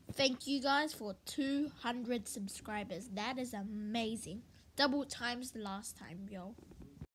Thank you guys for 200 subscribers. That is amazing. Double times the last time, yo.